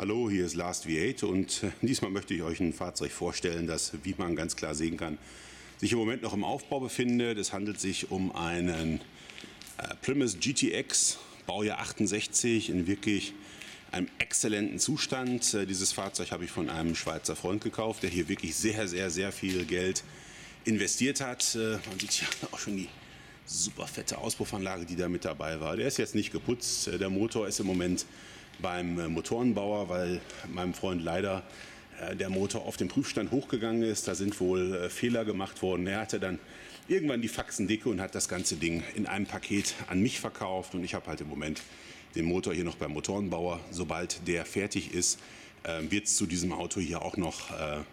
Hallo, hier ist Last V8 und diesmal möchte ich euch ein Fahrzeug vorstellen, das, wie man ganz klar sehen kann, sich im Moment noch im Aufbau befindet. Es handelt sich um einen Plymouth GTX, Baujahr 68, in wirklich einem exzellenten Zustand. Dieses Fahrzeug habe ich von einem Schweizer Freund gekauft, der hier wirklich sehr viel Geld investiert hat. Man sieht hier auch schon die super fette Auspuffanlage, die da mit dabei war. Der ist jetzt nicht geputzt. Der Motor ist im Moment beim Motorenbauer, weil meinem Freund leider der Motor auf den Prüfstand hochgegangen ist. Da sind wohl Fehler gemacht worden. Er hatte dann irgendwann die Faxen dicke und hat das ganze Ding in einem Paket an mich verkauft. Und ich habe halt im Moment den Motor hier noch beim Motorenbauer. Sobald der fertig ist, wird es zu diesem Auto hier auch noch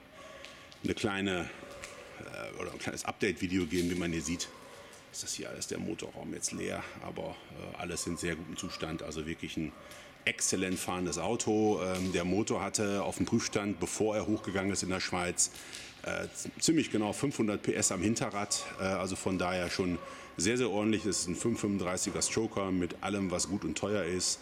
eine kleine oder ein kleines Update-Video geben, wie man hier sieht. Ist das hier alles der Motorraum jetzt leer, aber alles in sehr gutem Zustand, also wirklich ein exzellent fahrendes Auto. Der Motor hatte auf dem Prüfstand, bevor er hochgegangen ist in der Schweiz, ziemlich genau 500 PS am Hinterrad, also von daher schon sehr ordentlich. Das ist ein 535er Stroker mit allem, was gut und teuer ist.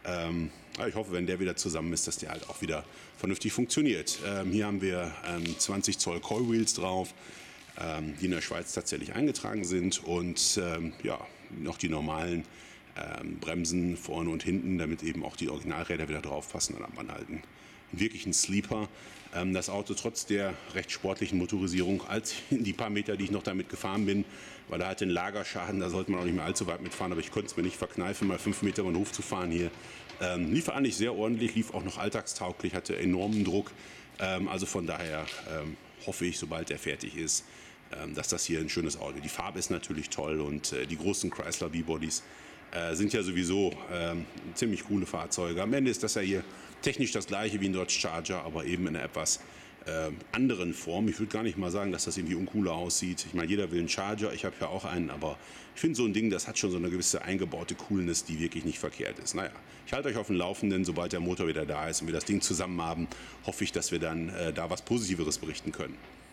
Ich hoffe, wenn der wieder zusammen ist, dass der halt auch wieder vernünftig funktioniert. Hier haben wir 20 Zoll Coil Wheels drauf, die in der Schweiz tatsächlich eingetragen sind und ja, noch die normalen Bremsen vorne und hinten, damit eben auch die Originalräder wieder drauf passen. Dann hat man halt einen wirklichen Sleeper. Das Auto trotz der recht sportlichen Motorisierung, als die paar Meter, die ich noch damit gefahren bin, weil er hatte einen Lagerschaden, da sollte man auch nicht mehr allzu weit mitfahren, aber ich konnte es mir nicht verkneifen, mal 5 Meter über den Hof zu fahren hier. Lief eigentlich sehr ordentlich, lief auch noch alltagstauglich, hatte enormen Druck. Also von daher hoffe ich, sobald er fertig ist, dass das hier ein schönes Auto ist. Die Farbe ist natürlich toll und die großen Chrysler V-Bodies sind ja sowieso ziemlich coole Fahrzeuge. Am Ende ist das ja hier technisch das gleiche wie ein Dodge Charger, aber eben in einer etwas anderen Form. Ich würde gar nicht mal sagen, dass das irgendwie uncooler aussieht. Ich meine, jeder will einen Charger, ich habe ja auch einen, aber ich finde so ein Ding, das hat schon so eine gewisse eingebaute Coolness, die wirklich nicht verkehrt ist. Naja, ich halte euch auf dem Laufenden, sobald der Motor wieder da ist und wir das Ding zusammen haben, hoffe ich, dass wir dann da was Positiveres berichten können.